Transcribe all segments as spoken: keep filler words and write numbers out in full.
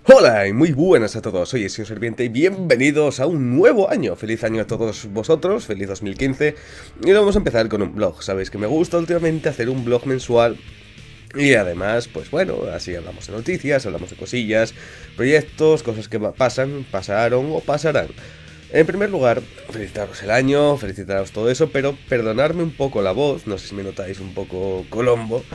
Hola y muy buenas a todos, soy Ezio Serviente y bienvenidos a un nuevo año. Feliz año a todos vosotros, feliz dos mil quince. Y vamos a empezar con un blog. Sabéis que me gusta últimamente hacer un blog mensual. Y además, pues bueno, así hablamos de noticias, hablamos de cosillas, proyectos, cosas que pasan, pasaron o pasarán. En primer lugar, felicitaros el año, felicitaros todo eso, pero perdonadme un poco la voz, no sé si me notáis un poco colombo.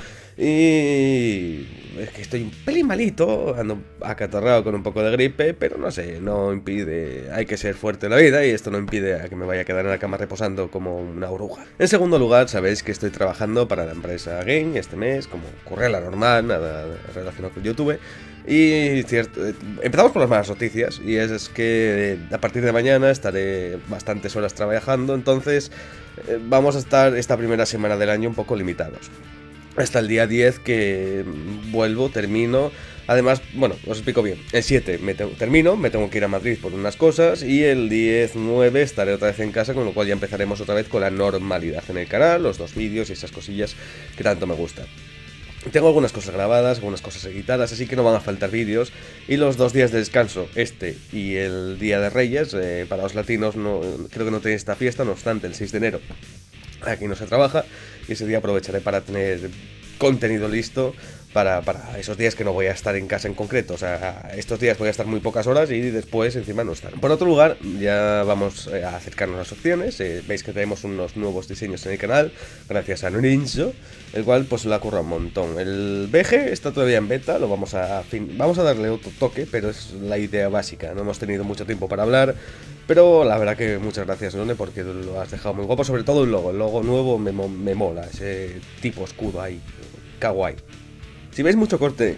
Y es que estoy un pelín malito, ando acatarrado con un poco de gripe, pero no sé, no impide, hay que ser fuerte en la vida y esto no impide a que me vaya a quedar en la cama reposando como una oruga. En segundo lugar, sabéis que estoy trabajando para la empresa Game este mes, como ocurre la normal, nada relacionado con YouTube. Y cierto, empezamos por las malas noticias, y es que a partir de mañana estaré bastantes horas trabajando, entonces eh, vamos a estar esta primera semana del año un poco limitados. Hasta el día diez que vuelvo, termino. Además, bueno, os explico bien. El siete me tengo, termino, me tengo que ir a Madrid por unas cosas. Y el diez nueve estaré otra vez en casa, con lo cual ya empezaremos otra vez con la normalidad en el canal, los dos vídeos y esas cosillas que tanto me gustan. Tengo algunas cosas grabadas, algunas cosas editadas, así que no van a faltar vídeos. Y los dos días de descanso, este y el Día de Reyes, eh, para los latinos no, creo que no tenéis esta fiesta, no obstante el seis de enero aquí no se trabaja, y ese día aprovecharé para tener contenido listo para, para esos días que no voy a estar en casa en concreto. O sea, estos días voy a estar muy pocas horas y después encima no estar. Por otro lugar, ya vamos a acercarnos a las opciones. Eh, veis que tenemos unos nuevos diseños en el canal, gracias a Ninjo, el cual pues lo ha currado un montón. El V G está todavía en beta, lo vamos a, fin vamos a darle otro toque, pero es la idea básica. No hemos tenido mucho tiempo para hablar, pero la verdad que muchas gracias, None, porque lo has dejado muy guapo. Sobre todo el logo, el logo nuevo me, me mola, ese tipo escudo ahí, kawaii. Si veis mucho corte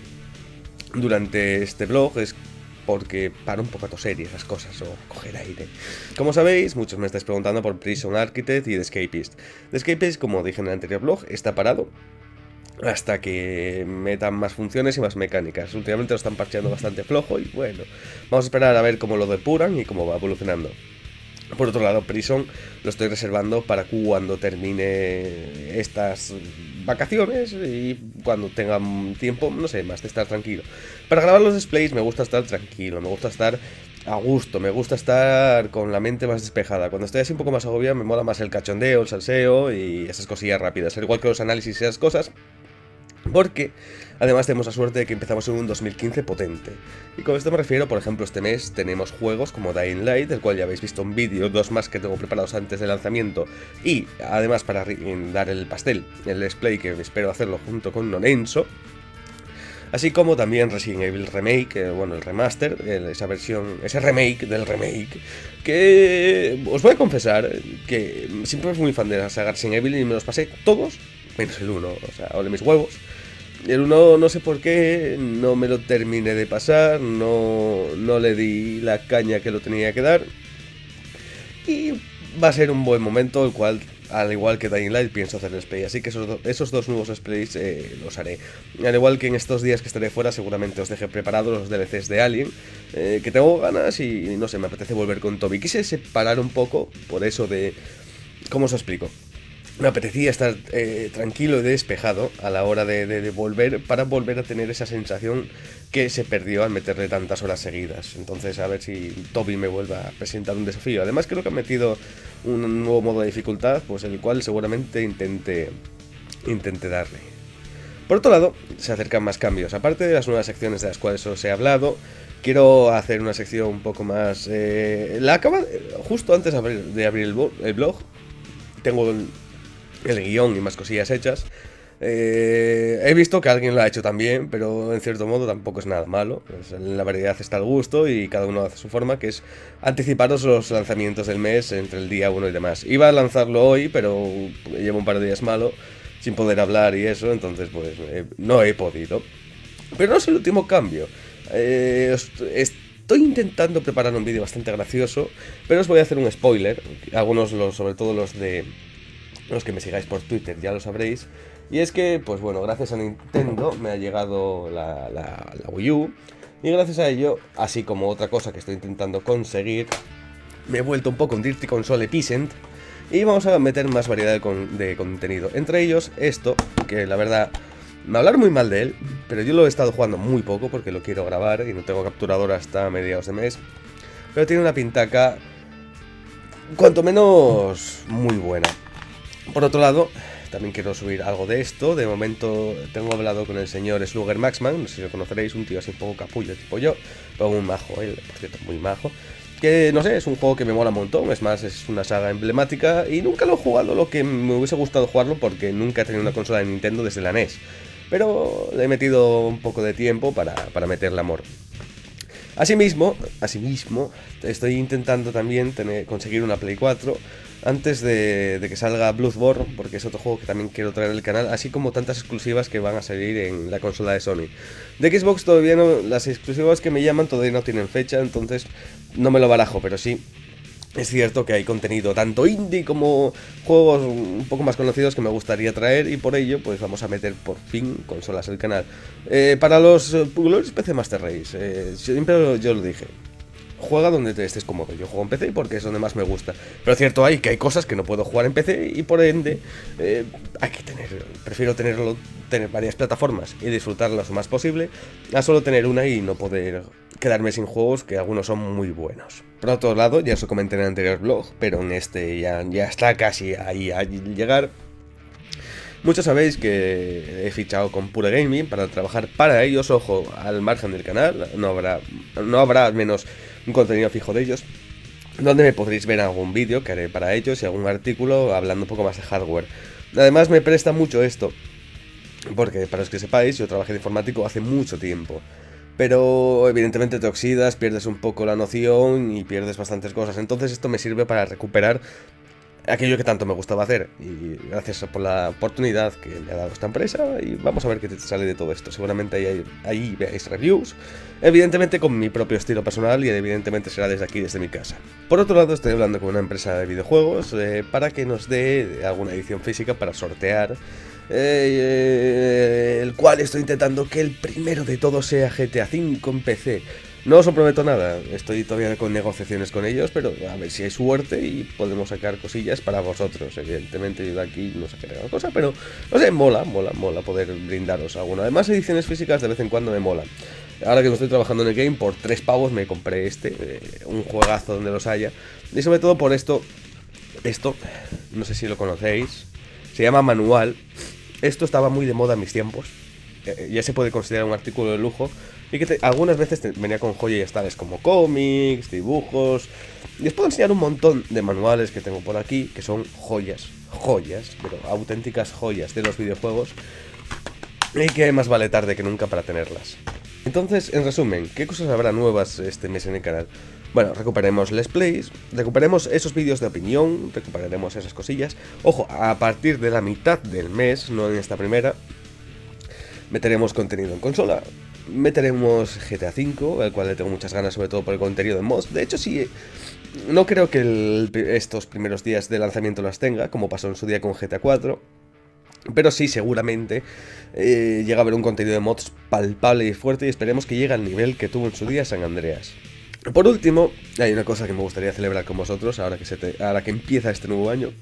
durante este vlog es porque paro un poco a toser y esas cosas, o coger aire. Como sabéis, muchos me estáis preguntando por Prison Architect y The Escapist. The Escapist, como dije en el anterior vlog, está parado hasta que metan más funciones y más mecánicas. Últimamente lo están parcheando bastante flojo y bueno, vamos a esperar a ver cómo lo depuran y cómo va evolucionando. Por otro lado, Prison lo estoy reservando para cuando termine estas vacaciones y cuando tenga tiempo, no sé, más de estar tranquilo. Para grabar los displays me gusta estar tranquilo, me gusta estar a gusto, me gusta estar con la mente más despejada. Cuando estoy así un poco más agobiado me mola más el cachondeo, el salseo y esas cosillas rápidas, al igual que los análisis y esas cosas. Porque además tenemos la suerte de que empezamos en un dos mil quince potente. Y con esto me refiero, por ejemplo, este mes tenemos juegos como Dying Light, del cual ya habéis visto un vídeo, dos más que tengo preparados antes del lanzamiento. Y además para dar el pastel, el display, que espero hacerlo junto con Nonenso. Así como también Resident Evil Remake, eh, bueno, el remaster, eh, esa versión, ese remake del remake, que os voy a confesar que siempre fui muy fan de la saga Resident Evil y me los pasé todos, menos el uno, o sea, ole mis huevos. El uno no sé por qué, no me lo terminé de pasar, no, no le di la caña que lo tenía que dar. Y va a ser un buen momento, el cual, al igual que Dying Light, pienso hacer el display. Así que esos, do esos dos nuevos displays eh, los haré. Al igual que en estos días que estaré fuera, seguramente os deje preparados los D L Cs de Alien, eh, que tengo ganas y no sé, me apetece volver con Toby. Quise separar un poco por eso de... ¿Cómo os explico? Me apetecía estar eh, tranquilo y despejado a la hora de, de, de volver, para volver a tener esa sensación que se perdió al meterle tantas horas seguidas. Entonces a ver si Toby me vuelve a presentar un desafío. Además creo que ha metido un nuevo modo de dificultad, pues el cual seguramente intente, intente darle. Por otro lado, se acercan más cambios. Aparte de las nuevas secciones de las cuales os he hablado, quiero hacer una sección un poco más... Eh, la acaba justo antes de abrir, de abrir el, el blog. Tengo el... el guión y más cosillas hechas. Eh, he visto que alguien lo ha hecho también, pero en cierto modo tampoco es nada malo. Pues en la variedad está el gusto y cada uno hace su forma, que es anticiparos los lanzamientos del mes entre el día uno y demás. Iba a lanzarlo hoy, pero llevo un par de días malo, sin poder hablar y eso, entonces pues eh, no he podido. Pero no es el último cambio. Eh, Estoy intentando preparar un vídeo bastante gracioso, pero os voy a hacer un spoiler. Algunos, los, sobre todo los de... los que me sigáis por Twitter ya lo sabréis. Y es que, pues bueno, gracias a Nintendo me ha llegado la, la, la Wii U. Y gracias a ello, así como otra cosa que estoy intentando conseguir, me he vuelto un poco un Dirty Console Epicent. Y vamos a meter más variedad de, con, de contenido. Entre ellos, esto, que la verdad Me hablaron muy mal de él, pero yo lo he estado jugando muy poco porque lo quiero grabar y no tengo capturador hasta mediados de mes. Pero tiene una pintaca, cuanto menos, muy buena. Por otro lado, también quiero subir algo de esto. De momento tengo hablado con el señor Slugger Maxman, no sé si lo conoceréis, un tío así un poco capullo tipo yo, pero muy majo él, por cierto, muy majo. Que no sé, es un juego que me mola un montón, es más, es una saga emblemática y nunca lo he jugado lo que me hubiese gustado jugarlo porque nunca he tenido una consola de Nintendo desde la N E S. Pero le he metido un poco de tiempo para, para meterle amor. Asimismo, asimismo, estoy intentando también tener, conseguir una Play cuatro antes de, de que salga Bloodborne, porque es otro juego que también quiero traer al canal, así como tantas exclusivas que van a salir en la consola de Sony. De Xbox todavía no, las exclusivas que me llaman todavía no tienen fecha, entonces no me lo barajo, pero sí. Es cierto que hay contenido tanto indie como juegos un poco más conocidos que me gustaría traer y por ello pues vamos a meter por fin consolas al canal. Eh, para los uh, Glorious P C Master Race, eh, siempre yo lo dije, juega donde te estés cómodo. Yo juego en P C porque es donde más me gusta. Pero cierto hay que hay cosas que no puedo jugar en P C y por ende eh, hay que tener, prefiero tenerlo, tener varias plataformas y disfrutarlas lo más posible a solo tener una y no poder quedarme sin juegos que algunos son muy buenos. Por otro lado, ya os lo comenté en el anterior blog, pero en este ya, ya está casi ahí a llegar. Muchos sabéis que he fichado con Pure Gaming para trabajar para ellos, ojo, al margen del canal, no habrá, no habrá al menos un contenido fijo de ellos, donde me podréis ver algún vídeo que haré para ellos y algún artículo hablando un poco más de hardware. Además me presta mucho esto, porque para los que sepáis, yo trabajé de informático hace mucho tiempo. Pero evidentemente te oxidas, pierdes un poco la noción y pierdes bastantes cosas. Entonces esto me sirve para recuperar aquello que tanto me gustaba hacer. Y gracias por la oportunidad que me ha dado esta empresa. Y vamos a ver qué te sale de todo esto. Seguramente ahí, ahí veáis reviews. Evidentemente con mi propio estilo personal y evidentemente será desde aquí, desde mi casa. Por otro lado estoy hablando con una empresa de videojuegos eh, para que nos dé alguna edición física para sortear. Eh, el cual estoy intentando que el primero de todos sea G T A cinco en P C. No os lo prometo nada, estoy todavía con negociaciones con ellos, pero a ver si hay suerte y podemos sacar cosillas para vosotros. Evidentemente yo de aquí no sacaré gran cosa, pero no sé, mola, mola, mola poder brindaros alguna. Además ediciones físicas de vez en cuando me molan. Ahora que no estoy trabajando en el game, por tres pavos me compré este, eh, un juegazo donde los haya. Y sobre todo por esto, esto, no sé si lo conocéis, se llama Manual. Esto estaba muy de moda en mis tiempos, eh, ya se puede considerar un artículo de lujo y que te, algunas veces te, venía con joyas tales como cómics, dibujos. Y os puedo enseñar un montón de manuales que tengo por aquí que son joyas, joyas, pero auténticas joyas de los videojuegos y que más vale tarde que nunca para tenerlas. Entonces, en resumen, ¿qué cosas habrá nuevas este mes en el canal? Bueno, recuperemos Let's Plays, recuperemos esos vídeos de opinión, recuperaremos esas cosillas. Ojo, a partir de la mitad del mes, no en esta primera, meteremos contenido en consola, meteremos G T A cinco, al cual le tengo muchas ganas, sobre todo por el contenido de mods. De hecho, sí, no creo que el, estos primeros días de lanzamiento las tenga, como pasó en su día con G T A cuatro. Pero sí, seguramente eh, llega a haber un contenido de mods palpable y fuerte y esperemos que llegue al nivel que tuvo en su día San Andreas. Por último, hay una cosa que me gustaría celebrar con vosotros ahora que, se te, ahora que empieza este nuevo año.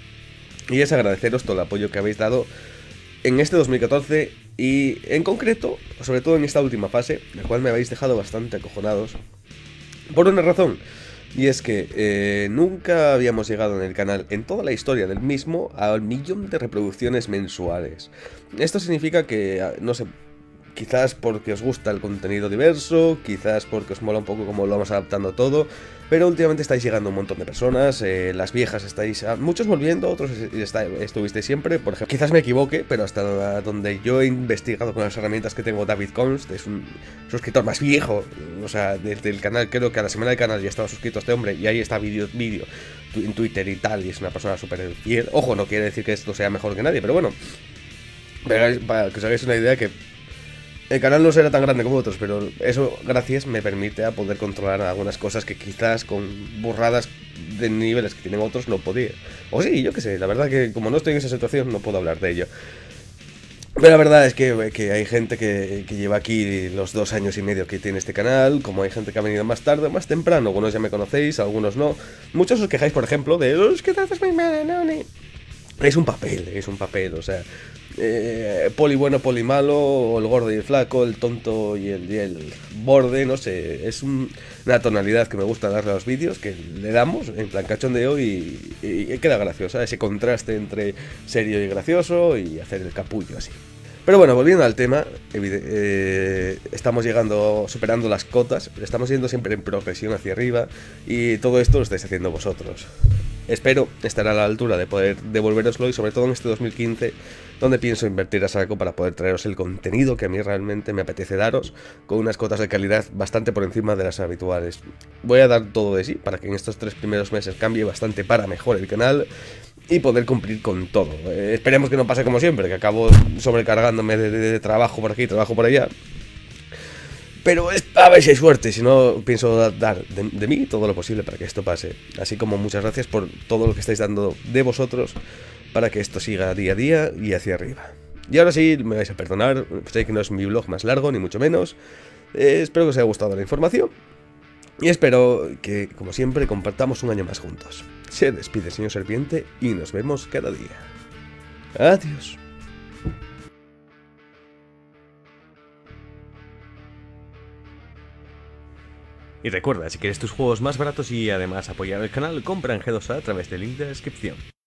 Y es agradeceros todo el apoyo que habéis dado en este dos mil catorce y en concreto, sobre todo en esta última fase, la cual me habéis dejado bastante acojonados. Por una razón, y es que eh, nunca habíamos llegado en el canal, en toda la historia del mismo, al millón de reproducciones mensuales. Esto significa que, no sé, quizás porque os gusta el contenido diverso, quizás porque os mola un poco cómo lo vamos adaptando todo, pero últimamente estáis llegando un montón de personas, eh, las viejas estáis, a, muchos volviendo, otros está, estuvisteis siempre, por ejemplo, quizás me equivoque, pero hasta donde yo he investigado con las herramientas que tengo, David Const, es un suscriptor más viejo, o sea, desde el canal, creo que a la semana del canal ya estaba suscrito a este hombre, y ahí está vídeo, vídeo en Twitter y tal, y es una persona súper fiel. Ojo, no quiere decir que esto sea mejor que nadie, pero bueno, para que os hagáis una idea que el canal no será tan grande como otros, pero eso, gracias, me permite a poder controlar algunas cosas que quizás con burradas de niveles que tienen otros no podía. O sí, yo qué sé, la verdad que como no estoy en esa situación no puedo hablar de ello. Pero la verdad es que, que hay gente que, que lleva aquí los dos años y medio que tiene este canal, como hay gente que ha venido más tarde o más temprano, algunos ya me conocéis, algunos no. Muchos os quejáis, por ejemplo, de los que tratas muy mal, no, ni... Es un papel, es un papel, o sea, eh, poli bueno, poli malo, o el gordo y el flaco, el tonto y el, y el borde, no sé, es un, una tonalidad que me gusta darle a los vídeos, que le damos en plan cachondeo y, y, y queda graciosa, ese contraste entre serio y gracioso y hacer el capullo así. Pero bueno, volviendo al tema, eh, estamos llegando, superando las cotas, estamos yendo siempre en progresión hacia arriba y todo esto lo estáis haciendo vosotros. Espero estar a la altura de poder devolveroslo y sobre todo en este dos mil quince, donde pienso invertir a saco para poder traeros el contenido que a mí realmente me apetece daros, con unas cotas de calidad bastante por encima de las habituales. Voy a dar todo de sí para que en estos tres primeros meses cambie bastante para mejor el canal y poder cumplir con todo. Eh, esperemos que no pase como siempre, que acabo sobrecargándome de, de, de trabajo por aquí, trabajo por allá. Pero es, a ver si hay suerte, si no pienso dar de, de mí todo lo posible para que esto pase. Así como muchas gracias por todo lo que estáis dando de vosotros para que esto siga día a día y hacia arriba. Y ahora sí, me vais a perdonar, sé que no es mi vlog más largo, ni mucho menos. Eh, espero que os haya gustado la información. Y espero que, como siempre, compartamos un año más juntos. Se despide, señor Serpiente, y nos vemos cada día. Adiós. Y recuerda, si quieres tus juegos más baratos y además apoyar el canal, compra en G dos A a través del link de la descripción.